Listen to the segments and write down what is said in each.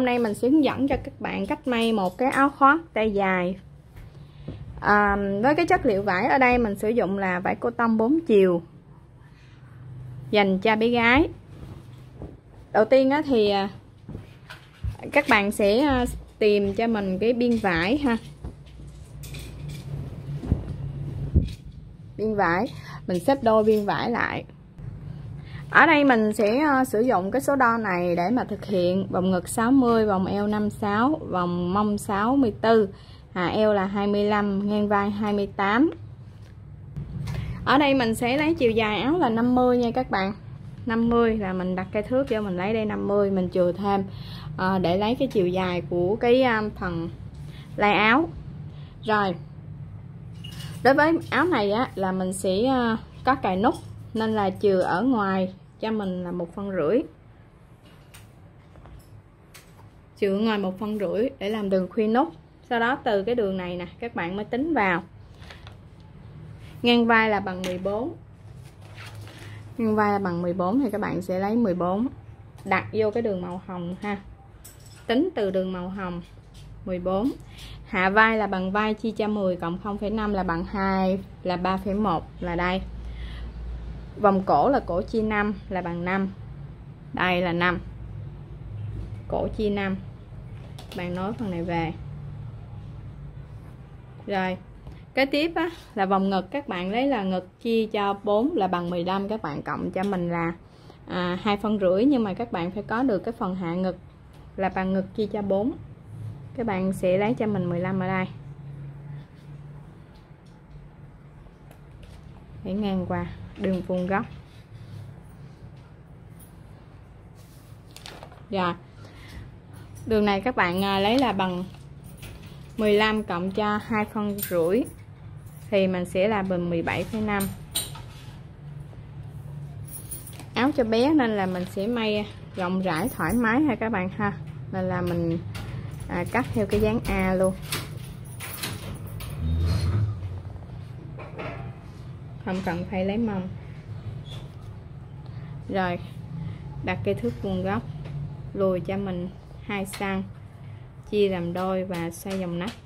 nay mình sẽ hướng dẫn cho các bạn cách may một cái áo khoác tay dài. Với cái chất liệu vải ở đây mình sử dụng là vải cotton 4 chiều dành cho bé gái. Đầu tiên thì các bạn sẽ tìm cho mình cái biên vải ha. Biên vải mình xếp đôi biên vải lại. Ở đây mình sẽ sử dụng cái số đo này để mà thực hiện vòng ngực 60, vòng eo 56, vòng mông 64, eo là 25, ngang vai 28. Ở đây mình sẽ lấy chiều dài áo là 50 nha các bạn. 50 là mình đặt cái thước cho mình lấy đây 50, mình chừa thêm để lấy cái chiều dài của cái phần lai áo. Rồi. Đối với áo này á là mình sẽ có cài nút nên là chừa ở ngoài cho mình là 1,5 phân. Chừa ngoài 1,5 phân để làm đường khuyên nút. Sau đó từ cái đường này nè các bạn mới tính vào. Ngang vai là bằng 14. Ngang vai là bằng 14 thì các bạn sẽ lấy 14 đặt vô cái đường màu hồng ha. Tính từ đường màu hồng 14. Hạ vai là bằng vai chia cho 10 cộng 0,5 là bằng 2 là 3,1 là đây. Vòng cổ là cổ chia 5 là bằng 5. Đây là 5. Cổ chia 5. Bạn nối phần này về. Rồi. Kế tiếp á, là vòng ngực các bạn lấy là ngực chia cho 4 là bằng 15, các bạn cộng cho mình là 2,5 phân, nhưng mà các bạn phải có được cái phần hạ ngực là bằng ngực chia cho 4. Các bạn sẽ lấy cho mình 15 ở đây. Để ngang qua đường vuông góc. Rồi. Đường này các bạn lấy là bằng 15 cộng cho 2,5 phân thì mình sẽ là bằng 17,5. Áo cho bé nên là mình sẽ may rộng rãi thoải mái ha các bạn ha. Nên là mình cắt theo cái dáng A luôn. Không cần phải lấy mông. Rồi, đặt cây thước vuông góc, lùi cho mình 2 cm, chia làm đôi và xoay vòng nách.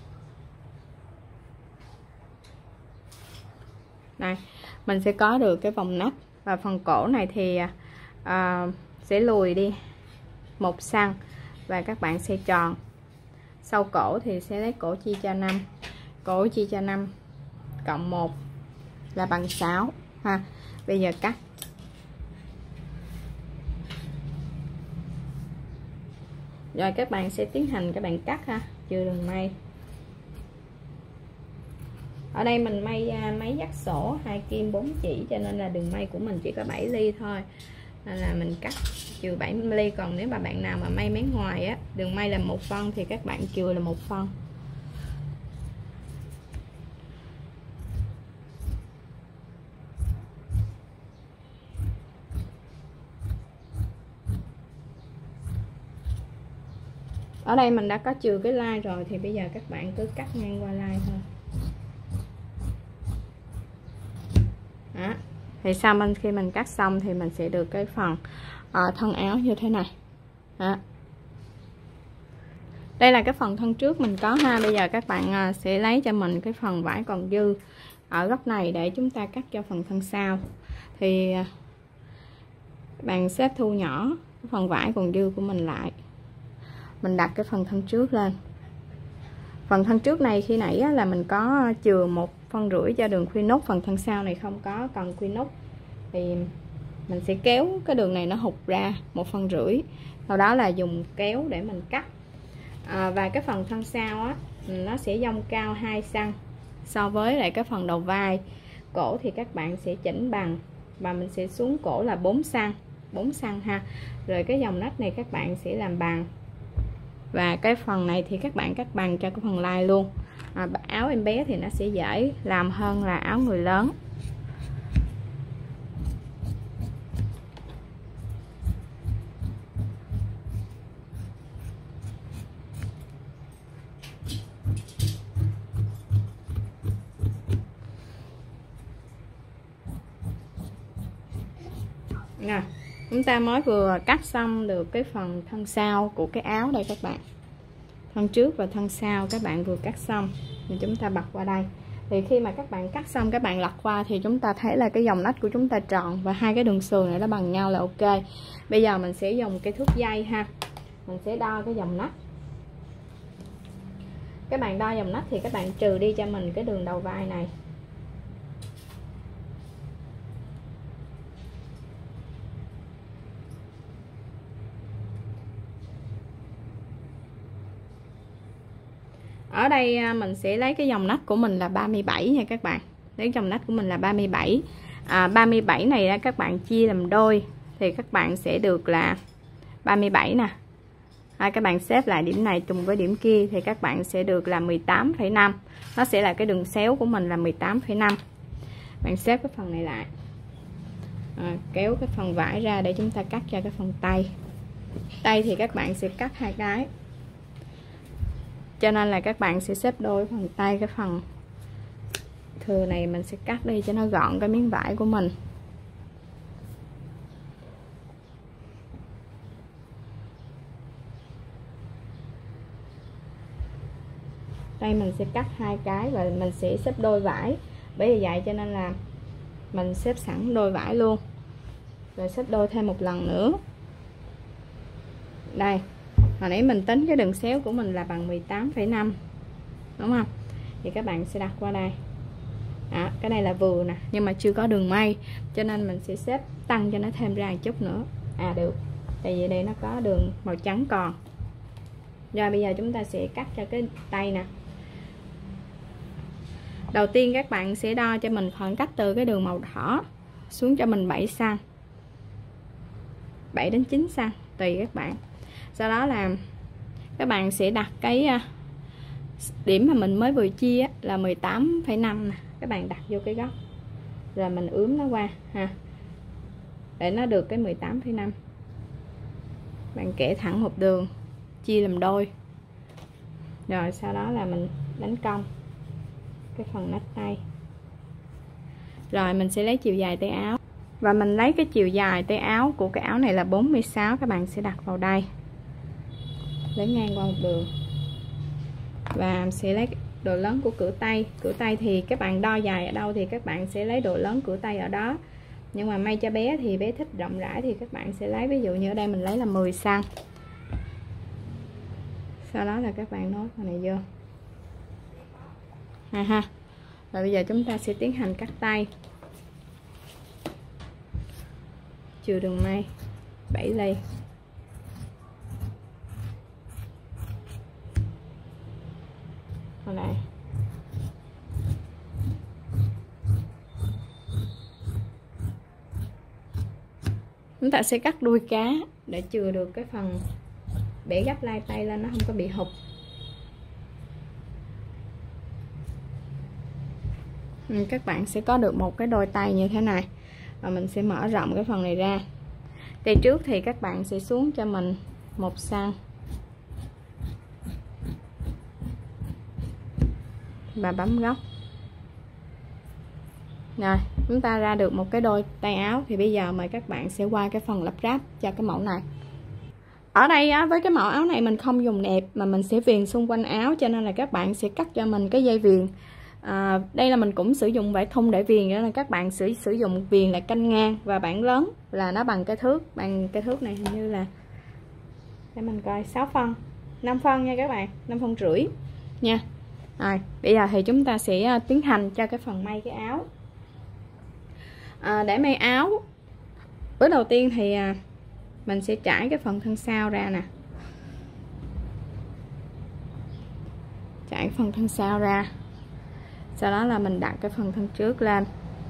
Đây, mình sẽ có được cái vòng nách và phần cổ này thì sẽ lùi đi 1 cm và các bạn xoay tròn. Sau cổ thì sẽ lấy cổ chia cho 5. Cổ chia cho 5 cộng 1 là bằng 6 ha. Bây giờ cắt. Rồi các bạn sẽ tiến hành các bạn cắt ha, chừa đường may. Ở đây mình may máy dắt sổ 2 kim 4 chỉ cho nên là đường may của mình chỉ có 7 ly thôi. Nên là mình cắt chừa 7 ly, còn nếu mà bạn nào mà may mén ngoài á, đường may là 1 phân thì các bạn chừa là 1 phân. Ở đây mình đã có chừa cái lai rồi thì bây giờ các bạn cứ cắt ngang qua lai thôi. Đó. Thì sau khi mình cắt xong thì mình sẽ được cái phần thân áo như thế này. Đó. Đây là cái phần thân trước mình có ha. Bây giờ các bạn sẽ lấy cho mình cái phần vải còn dư ở góc này để chúng ta cắt cho phần thân sau. Thì bạn xếp thu nhỏ cái phần vải còn dư của mình lại. Mình đặt cái phần thân trước lên. Phần thân trước này khi nãy là mình có chừa 1,5 phân cho đường khuyên nút. Phần thân sau này không có cần khuyên nút thì mình sẽ kéo cái đường này nó hụt ra 1,5 phân. Sau đó là dùng kéo để mình cắt. Và cái phần thân sau á, nó sẽ dông cao 2 cm so với lại cái phần đầu vai. Cổ thì các bạn sẽ chỉnh bằng và mình sẽ xuống cổ là 4 cm ha. Rồi cái dòng nách này các bạn sẽ làm bằng. Và cái phần này thì các bạn cắt bằng cho cái phần lai luôn. Áo em bé thì nó sẽ dễ làm hơn là áo người lớn. Nè, Chúng ta mới vừa cắt xong được cái phần thân sau của cái áo đây các bạn. Thân trước và thân sau các bạn vừa cắt xong thì chúng ta bật qua đây. Thì khi mà các bạn cắt xong các bạn lật qua thì chúng ta thấy là cái dòng nách của chúng ta tròn và hai cái đường sườn này nó bằng nhau là ok. Bây giờ mình sẽ dùng cái thước dây ha. Mình sẽ đo cái dòng nách. Các bạn đo dòng nách thì các bạn trừ đi cho mình cái đường đầu vai này. Ở đây mình sẽ lấy cái dòng nách của mình là 37 nha các bạn. Lấy dòng nách của mình là 37. 37 này các bạn chia làm đôi thì các bạn sẽ được là 37 nè. Các bạn xếp lại điểm này trùng với điểm kia thì các bạn sẽ được là 18,5. Nó sẽ là cái đường xéo của mình là 18,5. Bạn xếp cái phần này lại. Kéo cái phần vải ra để chúng ta cắt cho cái phần tay. Tay thì các bạn sẽ cắt hai cái. Cho nên là các bạn sẽ xếp đôi phần tay, cái phần thừa này mình sẽ cắt đi cho nó gọn cái miếng vải của mình. Đây mình sẽ cắt hai cái và mình sẽ xếp đôi vải. Bởi vì vậy cho nên là mình xếp sẵn đôi vải luôn. Rồi xếp đôi thêm một lần nữa. Đây. Hồi nãy mình tính cái đường xéo của mình là bằng 18,5. Đúng không? Thì các bạn sẽ đặt qua đây. Cái này là vừa nè, nhưng mà chưa có đường may, cho nên mình sẽ xếp tăng cho nó thêm ra một chút nữa. Được. Tại vì đây nó có đường màu trắng còn. Rồi bây giờ chúng ta sẽ cắt cho cái tay nè. Đầu tiên các bạn sẽ đo cho mình khoảng cách từ cái đường màu đỏ xuống cho mình 7 cm. 7 đến 9 cm tùy các bạn. Sau đó là các bạn sẽ đặt cái điểm mà mình mới vừa chia là 18,5 nè. Các bạn đặt vô cái góc. Rồi mình ướm nó qua ha. Để nó được cái 18,5. Bạn kẻ thẳng một đường, chia làm đôi. Rồi sau đó là mình đánh cong cái phần nách tay. Rồi mình sẽ lấy chiều dài tay áo. Và mình lấy cái chiều dài tay áo của cái áo này là 46. Các bạn sẽ đặt vào đây. Lấy ngang qua một đường. Và sẽ lấy độ lớn của cử tay. Cử tay thì các bạn đo dài ở đâu thì các bạn sẽ lấy độ lớn cử tay ở đó. Nhưng mà may cho bé thì bé thích rộng rãi thì các bạn sẽ lấy, ví dụ như ở đây mình lấy là 10 cm. Sau đó là các bạn nối phần này vô. Ha. Rồi bây giờ chúng ta sẽ tiến hành cắt tay. Trừ đường may 7 ly. Ở đây. Chúng ta sẽ cắt đuôi cá để chừa được cái phần bẻ gấp lai tay lên, nó không có bị hụt. Các bạn sẽ có được một cái đôi tay như thế này. Và mình sẽ mở rộng cái phần này ra. Tay trước thì các bạn sẽ xuống cho mình 1 cm. Và bấm góc. Rồi, chúng ta ra được một cái đôi tay áo. Thì bây giờ mời các bạn sẽ qua cái phần lắp ráp cho cái mẫu này. Ở đây với cái mẫu áo này mình không dùng nẹp mà mình sẽ viền xung quanh áo, cho nên là các bạn sẽ cắt cho mình cái dây viền. Đây là mình cũng sử dụng vải thun để viền, đó là các bạn sử dụng viền là canh ngang và bản lớn là nó bằng cái thước. Bằng cái thước này hình như là, để mình coi, 6 phân 5 phân nha các bạn, 5,5 phân nha. Rồi bây giờ thì chúng ta sẽ tiến hành cho cái phần may cái áo. Để may áo, bước đầu tiên thì mình sẽ trải cái phần thân sau ra nè. Trải phần thân sau ra. Sau đó là mình đặt cái phần thân trước lên.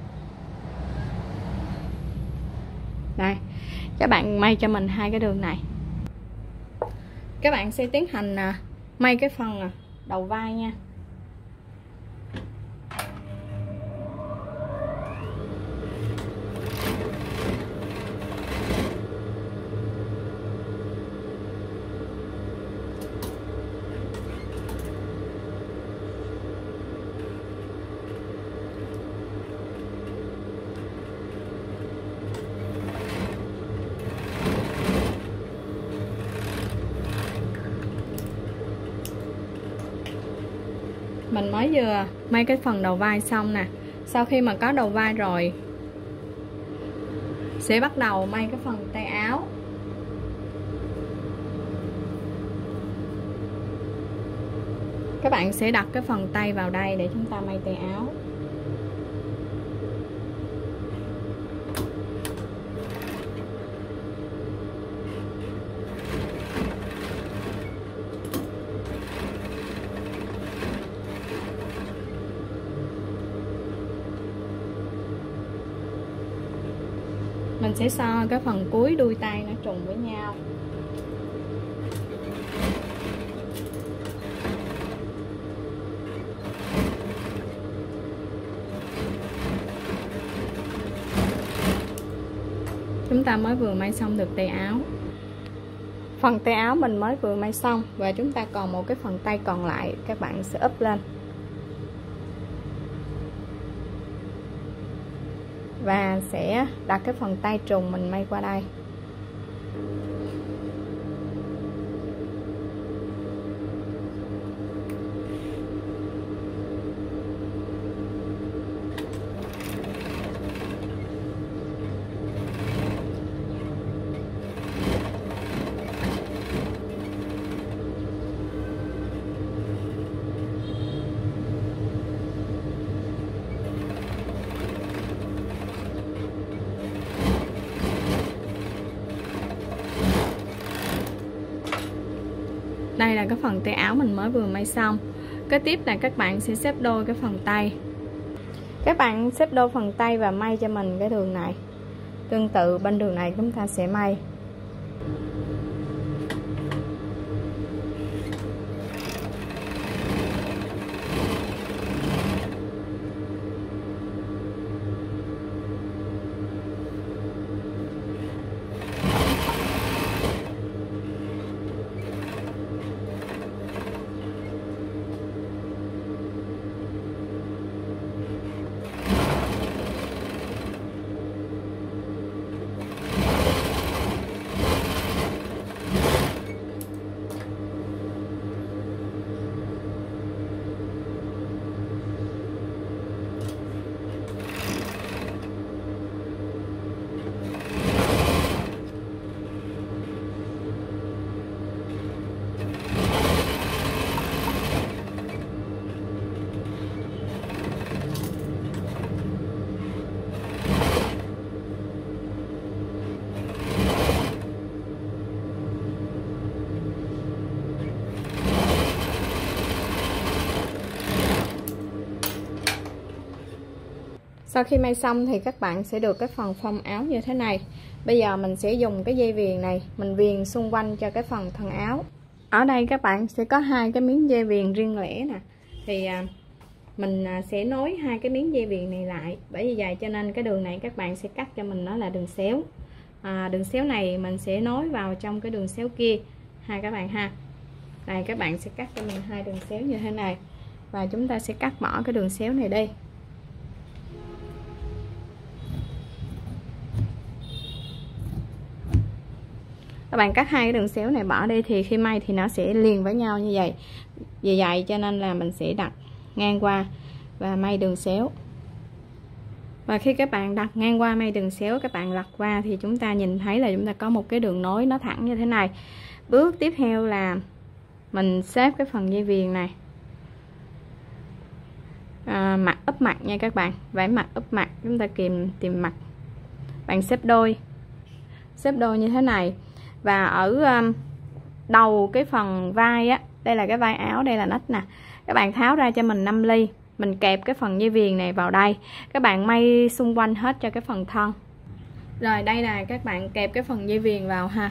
Đây, các bạn may cho mình hai cái đường này. Các bạn sẽ tiến hành may cái phần đầu vai nha. mình mới vừa may cái phần đầu vai xong nè. Sau khi mà có đầu vai rồi sẽ bắt đầu may cái phần tay áo. Các bạn sẽ đặt cái phần tay vào đây để chúng ta may tay áo. Mình sẽ so cái phần cuối đuôi tay nó trùng với nhau. Chúng ta mới vừa may xong được tay áo. Phần tay áo mình mới vừa may xong và chúng ta còn một cái phần tay còn lại, các bạn sẽ úp lên. Và sẽ đặt cái phần tay trùng mình may qua đây. Đây là cái phần tay áo mình mới vừa may xong. Kế tiếp là các bạn sẽ xếp đôi cái phần tay. Các bạn xếp đôi phần tay và may cho mình cái đường này. Tương tự bên đường này chúng ta sẽ may. Sau khi may xong thì các bạn sẽ được cái phần phông áo như thế này. Bây giờ mình sẽ dùng cái dây viền này, mình viền xung quanh cho cái phần thân áo. Ở đây các bạn sẽ có hai cái miếng dây viền riêng lẻ nè. Thì mình sẽ nối hai cái miếng dây viền này lại. Bởi vì vậy cho nên cái đường này các bạn sẽ cắt cho mình nó là đường xéo. Đường xéo này mình sẽ nối vào trong cái đường xéo kia ha các bạn ha. Đây các bạn sẽ cắt cho mình hai đường xéo như thế này. Và chúng ta sẽ cắt bỏ cái đường xéo này đi. Các bạn cắt hai cái đường xéo này bỏ đi thì khi may thì nó sẽ liền với nhau như vậy. Vì vậy cho nên là mình sẽ đặt ngang qua và may đường xéo. Và khi các bạn đặt ngang qua may đường xéo, các bạn lật qua thì chúng ta nhìn thấy là chúng ta có một cái đường nối nó thẳng như thế này. Bước tiếp theo là mình xếp cái phần dây viền này. Mặt úp mặt nha các bạn. Vải mặt úp mặt, chúng ta tìm mặt. Bạn xếp đôi như thế này. Và ở đầu cái phần vai á, đây là cái vai áo, đây là nách nè. Các bạn tháo ra cho mình 5 ly. Mình kẹp cái phần dây viền này vào đây. Các bạn may xung quanh hết cho cái phần thân. Rồi đây là các bạn kẹp cái phần dây viền vào ha.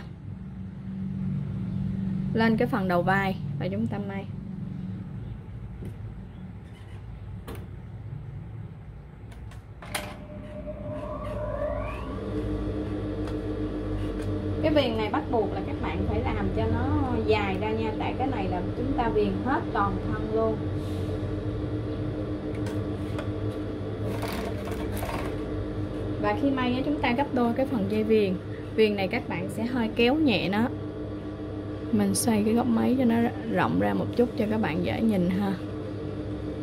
Lên cái phần đầu vai và chúng ta may. Cái viền này bắt buộc là các bạn phải làm cho nó dài ra nha. Tại cái này là chúng ta viền hết toàn thân luôn. Và khi may chúng ta gấp đôi cái phần dây viền. Viền này các bạn sẽ hơi kéo nhẹ nó. Mình xoay cái góc máy cho nó rộng ra một chút cho các bạn dễ nhìn ha.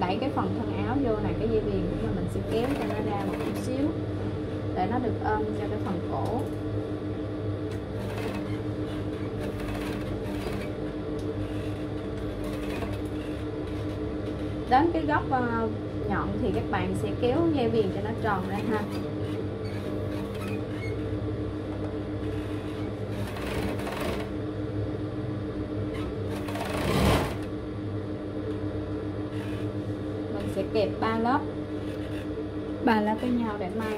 đẩy cái phần thân áo vô này, cái dây viền của mình sẽ kéo cho nó ra một chút xíu để nó được ôm cho cái phần cổ. Đến cái góc nhọn thì các bạn sẽ kéo dây viền cho nó tròn ra ha. Mình sẽ kẹp 3 lớp với nhau để may.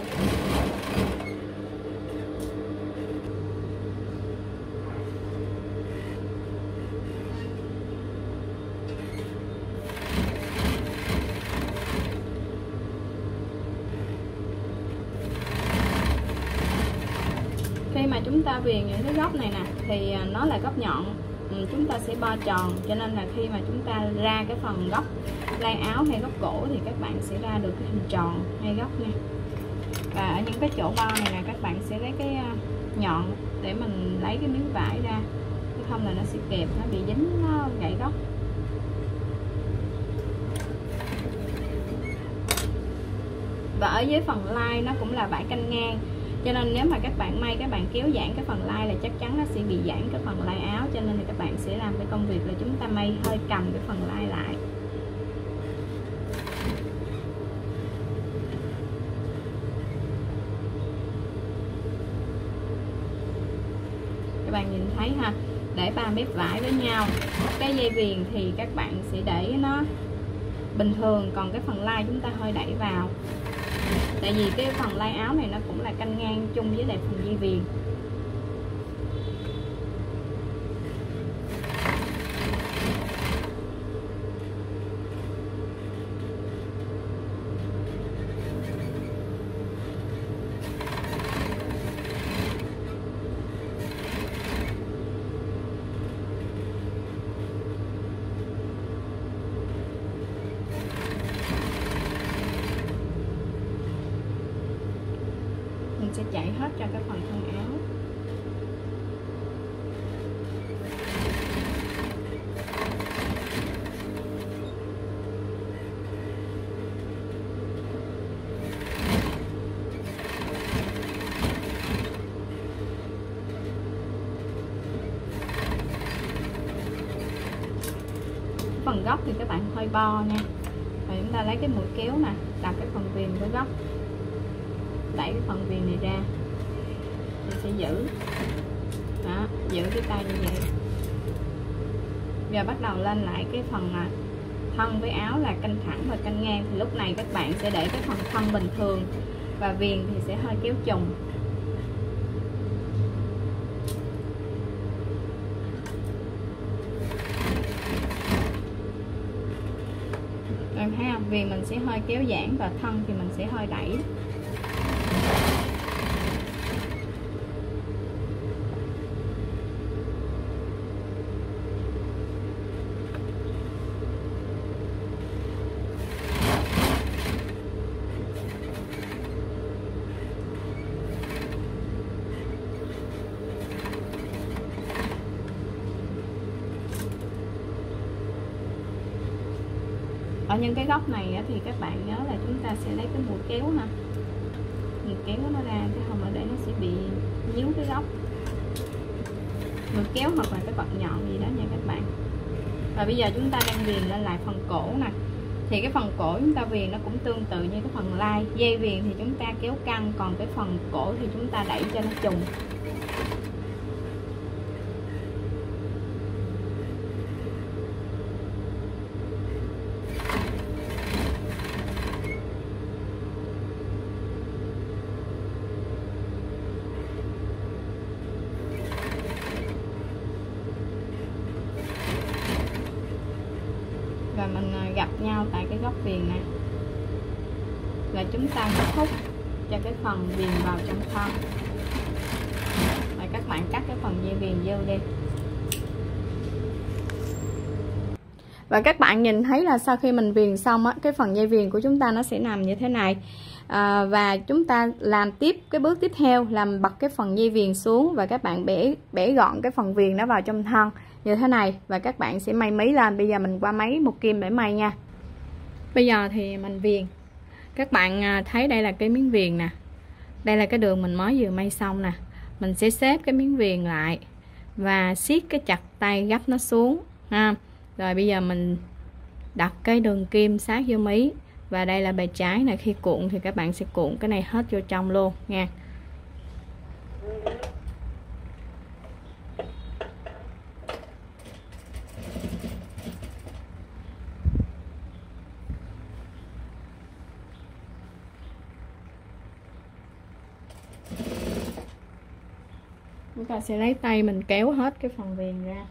Khi mà chúng ta viền những cái góc này nè thì nó là góc nhọn, chúng ta sẽ bo tròn, cho nên là khi mà chúng ta ra cái phần góc lai áo hay góc cổ thì các bạn sẽ ra được cái hình tròn hay góc nha. Và ở những cái chỗ bo này nè các bạn sẽ lấy cái nhọn để mình lấy cái miếng vải ra, chứ không là nó sẽ kẹp, nó bị dính, nó gãy góc. Và ở dưới phần lai nó cũng là vải canh ngang, cho nên nếu mà các bạn may các bạn kéo giãn cái phần lai là chắc chắn nó sẽ bị giãn cái phần lai áo, cho nên là các bạn sẽ làm cái công việc là chúng ta may hơi cầm cái phần lai lại. Các bạn nhìn thấy ha, để 3 mép vải với nhau. Cái dây viền thì các bạn sẽ để nó bình thường, còn cái phần lai chúng ta hơi đẩy vào. Tại vì cái phần lai áo này nó cũng là canh ngang chung với lại phần dây viền. Sẽ chạy hết cho cái phần thân áo. Phần góc thì các bạn hơi bo nha. Và chúng ta lấy cái mũi kéo nè, đặt cái phần viền với góc, đẩy cái phần viền này ra, mình sẽ giữ đó, giữ cái tay như vậy. Giờ bắt đầu lên lại cái phần thân với áo là canh thẳng và canh ngang, thì lúc này các bạn sẽ để cái phần thân bình thường và viền thì sẽ hơi kéo trùng. Bạn thấy không? Viền mình sẽ hơi kéo giãn và thân thì mình sẽ hơi đẩy. Ở những cái góc này thì các bạn nhớ là chúng ta sẽ lấy cái mũi kéo nè, mình kéo nó ra chứ không là để nó sẽ bị nhíu cái góc. Mũi kéo hoặc là cái bật nhọn gì đó nha các bạn. Và bây giờ chúng ta đang viền lên lại phần cổ nè, thì cái phần cổ chúng ta viền nó cũng tương tự như cái phần lai. Dây viền thì chúng ta kéo căng, còn cái phần cổ thì chúng ta đẩy cho nó trùng. Và mình gặp nhau tại cái góc viền này là chúng ta kết thúc cho cái phần viền vào trong thân. Và các bạn cắt cái phần dây viền vô đi. Và các bạn nhìn thấy là sau khi mình viền xong á, cái phần dây viền của chúng ta nó sẽ nằm như thế này. Và chúng ta làm tiếp cái bước tiếp theo là bật cái phần dây viền xuống và các bạn bẻ gọn cái phần viền nó vào trong thân như thế này, và các bạn sẽ may mí lên. Bây giờ mình qua máy một kim để may nha. Bây giờ thì mình viền. Các bạn thấy đây là cái miếng viền nè, đây là cái đường mình mới vừa may xong nè. Mình sẽ xếp cái miếng viền lại và siết cái chặt tay gấp nó xuống ha. Rồi bây giờ mình đặt cái đường kim sát vô mí, và đây là bề trái này. Khi cuộn thì các bạn sẽ cuộn cái này hết vô trong luôn nha. Chúng ta sẽ lấy tay mình kéo hết cái phần viền ra.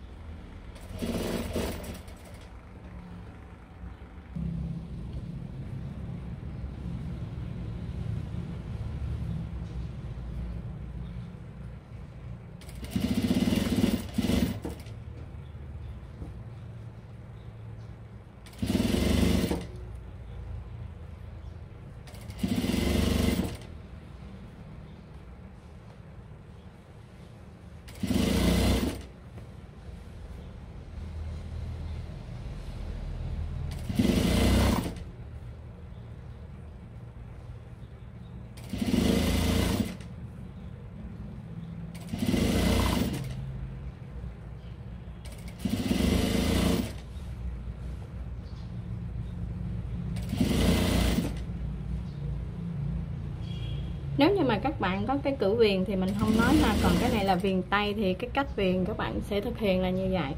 Nếu như mà các bạn có cái cử viền thì mình không nói ha, còn cái này là viền tay thì cái cách viền các bạn sẽ thực hiện là như vậy.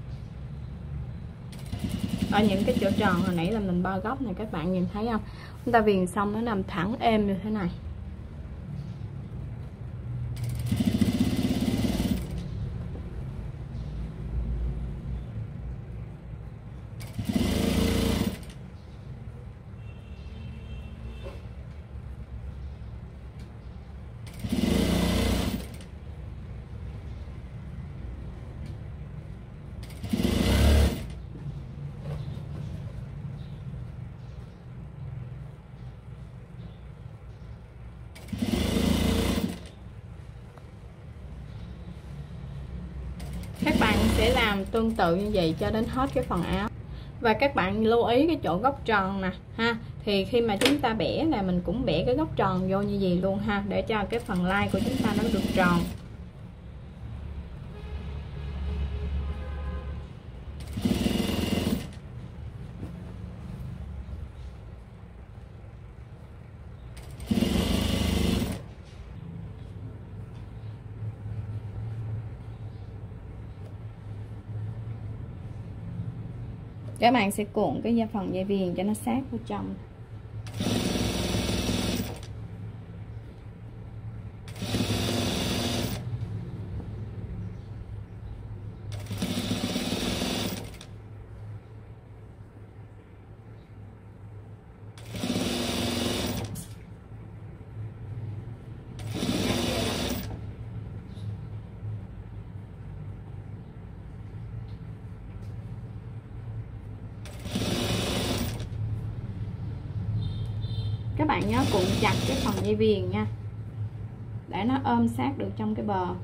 Ở những cái chỗ tròn hồi nãy là mình bo góc này, các bạn nhìn thấy không? Chúng ta viền xong nó nằm thẳng êm như thế này. Các bạn sẽ làm tương tự như vậy cho đến hết cái phần áo. Và các bạn lưu ý cái chỗ góc tròn nè ha, thì khi mà chúng ta bẻ là mình cũng bẻ cái góc tròn vô như vậy luôn ha, để cho cái phần lai của chúng ta nó được tròn. Các bạn sẽ cuộn cái phần dây viền cho nó sát vào trong. Các bạn nhớ cuộn chặt cái phần dây viền nha, để nó ôm sát được trong cái bờ.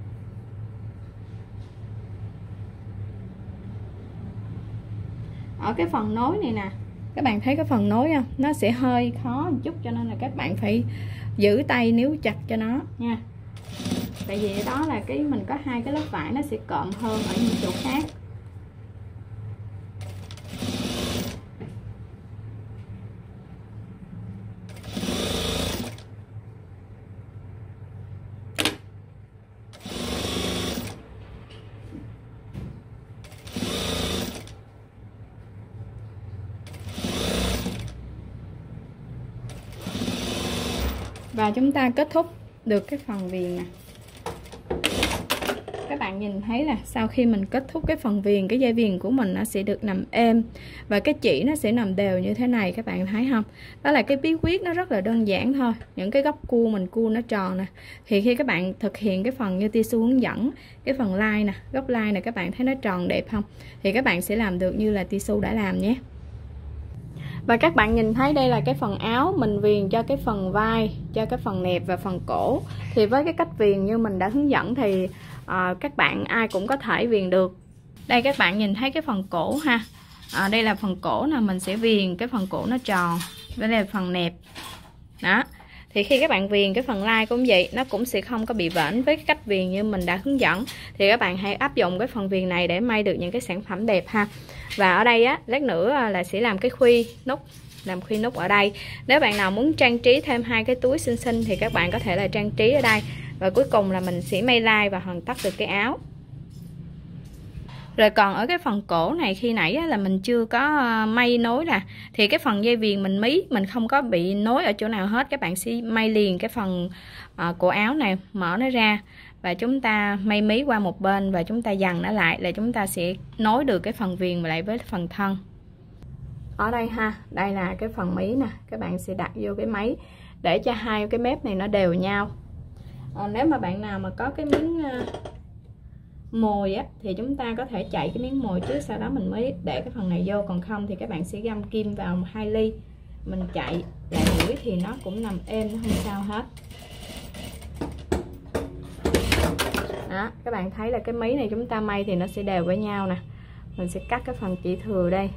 Ở cái phần nối này nè, các bạn thấy cái phần nối không? Nó sẽ hơi khó một chút, cho nên là các bạn phải giữ tay níu chặt cho nó nha. Tại vì đó là cái mình có hai cái lớp vải, nó sẽ cộm hơn ở những chỗ khác. Và chúng ta kết thúc được cái phần viền nè. Các bạn nhìn thấy là sau khi mình kết thúc cái phần viền, cái dây viền của mình nó sẽ được nằm êm và cái chỉ nó sẽ nằm đều như thế này, các bạn thấy không? Đó là cái bí quyết, nó rất là đơn giản thôi. Những cái góc cua mình cua nó tròn nè, thì khi các bạn thực hiện cái phần như Tissue hướng dẫn, cái phần line nè, góc line này các bạn thấy nó tròn đẹp không? Thì các bạn sẽ làm được như là Tissue đã làm nhé. Và các bạn nhìn thấy đây là cái phần áo mình viền cho cái phần vai, cho cái phần nẹp và phần cổ. Thì với cái cách viền như mình đã hướng dẫn thì các bạn ai cũng có thể viền được. Đây các bạn nhìn thấy cái phần cổ ha, đây là phần cổ nè, mình sẽ viền cái phần cổ nó tròn, đây là phần nẹp đó. Thì khi các bạn viền cái phần lai cũng vậy, nó cũng sẽ không có bị vẽn với cái cách viền như mình đã hướng dẫn. Thì các bạn hãy áp dụng cái phần viền này để may được những cái sản phẩm đẹp ha. Và ở đây á, lát nữa là sẽ làm cái khuy nút, làm khuy nút ở đây. Nếu bạn nào muốn trang trí thêm hai cái túi xinh xinh thì các bạn có thể là trang trí ở đây. Và cuối cùng là mình sẽ may lai và hoàn tất được cái áo. Rồi còn ở cái phần cổ này khi nãy á, là mình chưa có may nối nè, thì cái phần dây viền mình mí mình không có bị nối ở chỗ nào hết. Các bạn sẽ may liền cái phần cổ áo này, mở nó ra và chúng ta may mí qua một bên và chúng ta dằn nó lại là chúng ta sẽ nối được cái phần viền lại với phần thân. Ở đây ha, đây là cái phần mí nè, các bạn sẽ đặt vô cái máy để cho hai cái mép này nó đều nhau. Nếu mà bạn nào mà có cái miếng mồi á thì chúng ta có thể chạy cái miếng mồi trước, sau đó mình mới để cái phần này vô. Còn không thì các bạn sẽ găm kim vào 2 ly, mình chạy lại mũi thì nó cũng nằm êm, nó không sao hết đó. Các bạn thấy là cái mí này chúng ta may thì nó sẽ đều với nhau nè. Mình sẽ cắt cái phần chỉ thừa đây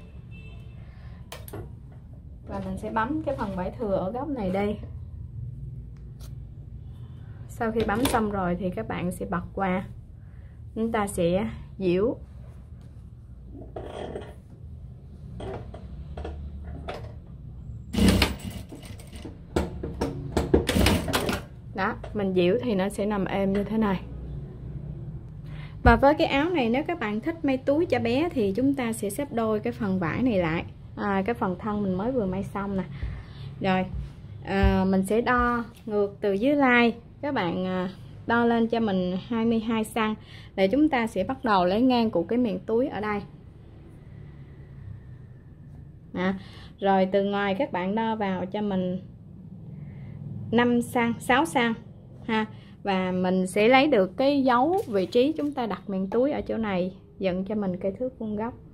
và mình sẽ bấm cái phần vải thừa ở góc này đây. Sau khi bấm xong rồi thì các bạn sẽ bật qua, chúng ta sẽ giễu đó, mình giễu thì nó sẽ nằm êm như thế này. Và với cái áo này nếu các bạn thích may túi cho bé thì chúng ta sẽ xếp đôi cái phần vải này lại. Cái phần thân mình mới vừa may xong nè. Rồi mình sẽ đo ngược từ dưới lai, các bạn đo lên cho mình 22 cm để chúng ta sẽ bắt đầu lấy ngang của cái miệng túi ở đây. Rồi từ ngoài các bạn đo vào cho mình 5 cm, 6 cm ha. Và mình sẽ lấy được cái dấu vị trí chúng ta đặt miệng túi ở chỗ này, dựng cho mình cây thước vuông góc.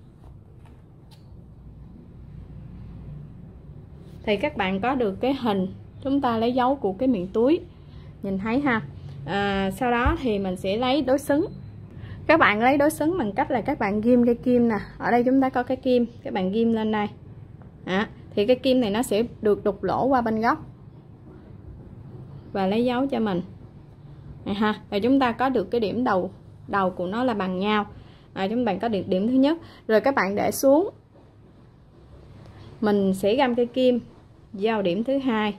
Thì các bạn có được cái hình chúng ta lấy dấu của cái miệng túi, nhìn thấy ha. Sau đó thì mình sẽ lấy đối xứng. Các bạn lấy đối xứng bằng cách là các bạn ghim cây kim nè. Ở đây chúng ta có cái kim, các bạn ghim lên đây. Thì cái kim này nó sẽ được đục lỗ qua bên góc và lấy dấu cho mình này ha. Rồi chúng ta có được cái điểm đầu của nó là bằng nhau. Chúng bạn có được điểm thứ nhất. Rồi các bạn để xuống, mình sẽ găm cây kim vào điểm thứ hai.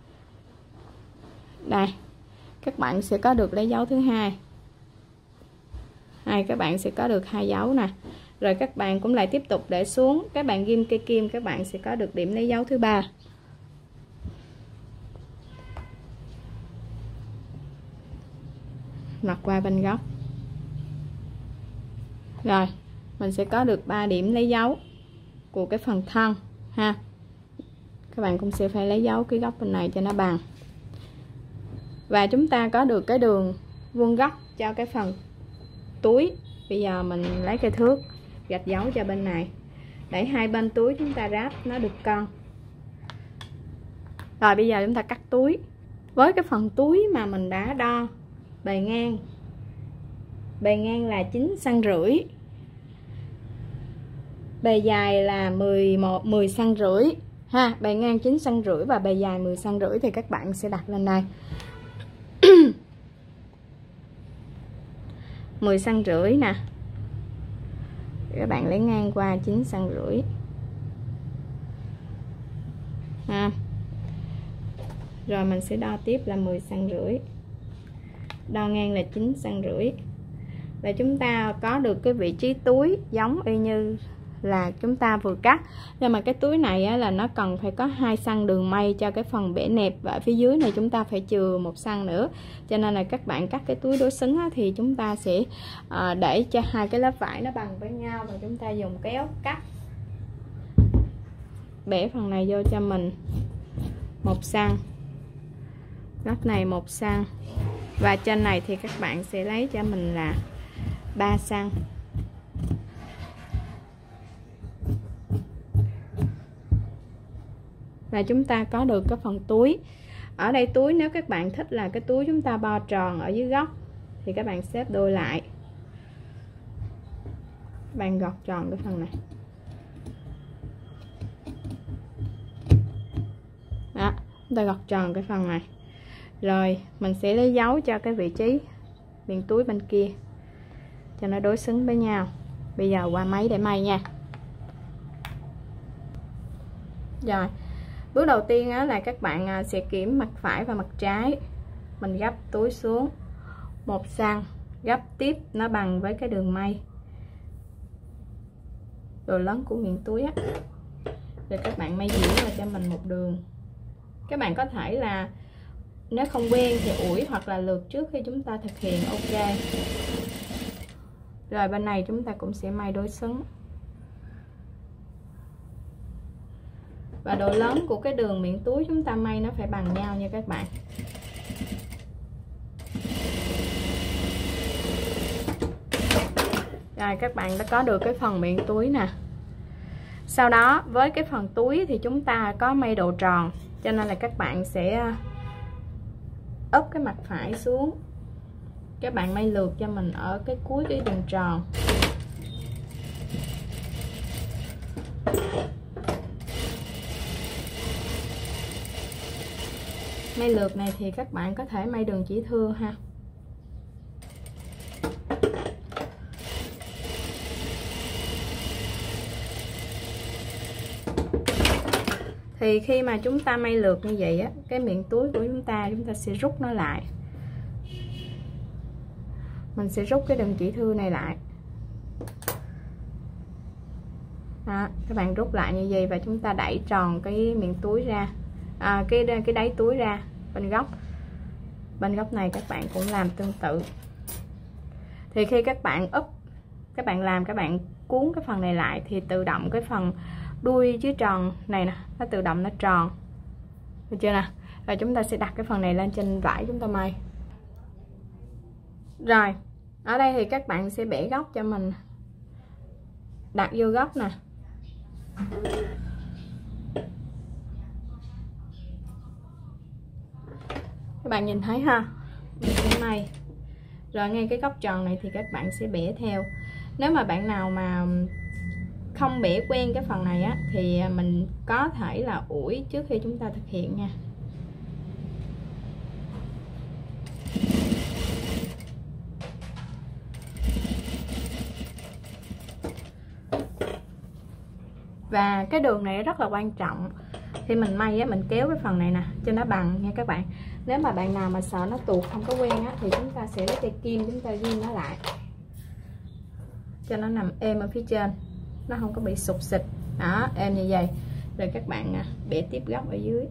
Đây, các bạn sẽ có được lấy dấu thứ hai. Các bạn sẽ có được 2 dấu nè. Rồi các bạn cũng lại tiếp tục để xuống, các bạn ghim cây kim, các bạn sẽ có được điểm lấy dấu thứ 3. Mặt qua bên góc. Rồi, mình sẽ có được 3 điểm lấy dấu của cái phần thân ha. Các bạn cũng sẽ phải lấy dấu cái góc bên này cho nó bằng. Và chúng ta có được cái đường vuông góc cho cái phần túi. Bây giờ mình lấy cây thước gạch dấu cho bên này để hai bên túi chúng ta ráp nó được cân. Rồi bây giờ chúng ta cắt túi. Với cái phần túi mà mình đã đo bề ngang là 9,5 cm, bề dài là 10 cm ha. Bề ngang 9,5 cm và bề dài 10,5 cm thì các bạn sẽ đặt lên đây 10,5 cm nè. Các bạn lấy ngang qua 9,5 cm ha. Rồi mình sẽ đo tiếp là 10,5 cm, đo ngang là 9,5 cm. Và chúng ta có được cái vị trí túi giống y như là chúng ta vừa cắt. Nhưng mà cái túi này á, là nó cần phải có 2 cm đường may cho cái phần bẻ nẹp, và ở phía dưới này chúng ta phải chừa 1 cm nữa. Cho nên là các bạn cắt cái túi đối xứng á, thì chúng ta sẽ để cho hai cái lớp vải nó bằng với nhau và chúng ta dùng kéo cắt, bẻ phần này vô cho mình 1 cm, góc này 1 cm, và trên này thì các bạn sẽ lấy cho mình là 3 cm. Và chúng ta có được cái phần túi. Ở đây túi nếu các bạn thích là cái túi chúng ta bo tròn ở dưới góc thì các bạn xếp đôi lại, bạn gọt tròn cái phần này chúng ta gọt tròn cái phần này. Rồi mình sẽ lấy dấu cho cái vị trí miệng túi bên kia cho nó đối xứng với nhau. Bây giờ qua máy để may nha. Rồi, bước đầu tiên á, là các bạn sẽ kiểm mặt phải và mặt trái. Mình gấp túi xuống 1 cm, gấp tiếp nó bằng với cái đường may độ lớn của miệng túi á. Rồi các bạn may diễn ra cho mình một đường. Các bạn có thể là nếu không quen thì ủi hoặc là lượt trước khi chúng ta thực hiện. Ok. Rồi bên này chúng ta cũng sẽ may đối xứng. Và độ lớn của cái đường miệng túi chúng ta may nó phải bằng nhau nha các bạn. Rồi các bạn đã có được cái phần miệng túi nè. Sau đó với cái phần túi thì chúng ta có may độ tròn, cho nên là các bạn sẽ úp cái mặt phải xuống. Các bạn may lượt cho mình ở cái cuối cái đường tròn. May lượt này thì các bạn có thể may đường chỉ thưa ha. Thì khi mà chúng ta may lượt như vậy á, cái miệng túi của chúng ta sẽ rút nó lại. Mình sẽ rút cái đường chỉ thưa này lại. Đó, các bạn rút lại như vậy và chúng ta đẩy tròn cái miệng túi ra, cái đáy túi ra bên góc. Bên góc này các bạn cũng làm tương tự. Thì khi các bạn úp, các bạn cuốn cái phần này lại thì tự động cái phần đuôi dưới tròn này nè, nó tự động nó tròn. Được chưa nè? Rồi chúng ta sẽ đặt cái phần này lên trên vải chúng ta may. Rồi, ở đây thì các bạn sẽ bẻ góc cho mình. Đặt vô góc nè. Các bạn nhìn thấy ha, mình sẽ may. Rồi ngay cái góc tròn này thì các bạn sẽ bẻ theo. Nếu mà bạn nào mà không bẻ quen cái phần này á thì mình có thể là ủi trước khi chúng ta thực hiện nha. Và cái đường này rất là quan trọng. Khi mình may á, mình kéo cái phần này nè cho nó bằng nha các bạn. Nếu mà bạn nào mà sợ nó tuột không có quen á thì chúng ta sẽ lấy cây kim chúng ta ghim nó lại cho nó nằm êm ở phía trên, nó không có bị sụt xịt. Đó, êm như vậy. Rồi các bạn bẻ tiếp góc ở dưới.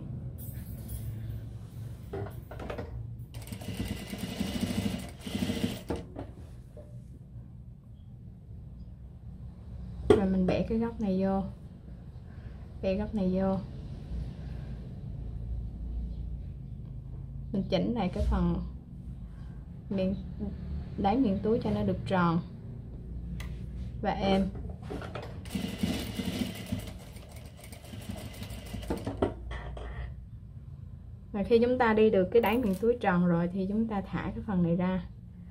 Rồi mình bẻ cái góc này vô. Bẻ góc này vô. Mình chỉnh lại cái phần đáy miệng túi cho nó được tròn và êm. Và khi chúng ta đi được cái đáy miệng túi tròn rồi thì chúng ta thả cái phần này ra.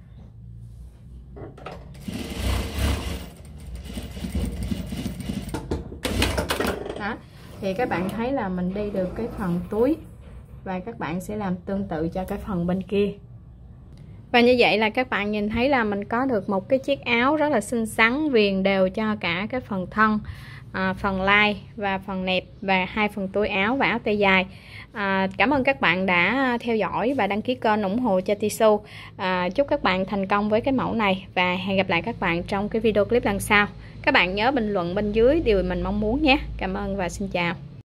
Đó, thì các bạn thấy là mình đi được cái phần túi và các bạn sẽ làm tương tự cho cái phần bên kia. Và như vậy là các bạn nhìn thấy là mình có được một cái chiếc áo rất là xinh xắn, viền đều cho cả cái phần thân, phần lai và phần nẹp và 2 phần túi áo và áo tay dài. Cảm ơn các bạn đã theo dõi và đăng ký kênh ủng hộ cho Tissot. Chúc các bạn thành công với cái mẫu này và hẹn gặp lại các bạn trong cái video clip lần sau. Các bạn nhớ bình luận bên dưới điều mình mong muốn nhé. Cảm ơn và xin chào.